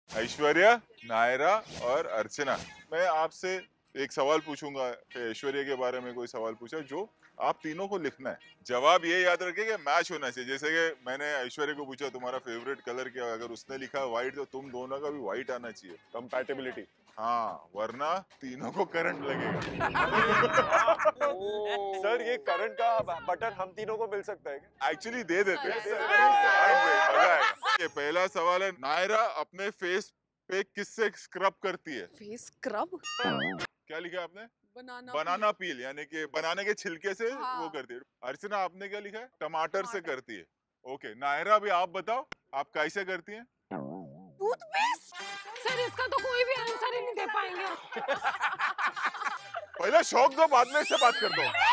ऐश्वर्या, नायरा और अर्चना, मैं आपसे एक सवाल पूछूंगा। ऐश्वर्या के बारे में कोई सवाल पूछा जो आप तीनों को लिखना है। जवाब ये याद रखिए कि मैच होना चाहिए। जैसे कि मैंने ऐश्वर्या को पूछा तुम्हारा फेवरेट कलर क्या है, अगर उसने लिखा व्हाइट तो तुम दोनों का भी व्हाइट आना चाहिए। कंपैटिबिलिटी। हाँ, वरना तीनों को करंट लगेगा। सर ये करंट का बटन हम तीनों को मिल सकता है क्या? एक्चुअली दे देते हैं। अरे, मजा आएगा। ये पहला सवाल है, नायरा अपने फेस पे किससे स्क्रब करती है? फेस स्क्रब, क्या लिखा है आपने? बनाना बनाना पील, यानी कि बनाने के छिलके से हाँ। वो करती है। अर्चना आपने क्या लिखा है? टमाटर से टमाटर। करती है। ओके, नायरा भी आप बताओ, आप कैसे करती हैं? टूथपेस्ट। सर इसका तो कोई भी आंसर ही नहीं दे पाएंगे। पहले शौक दो, बाद में इससे बात करता हूँ।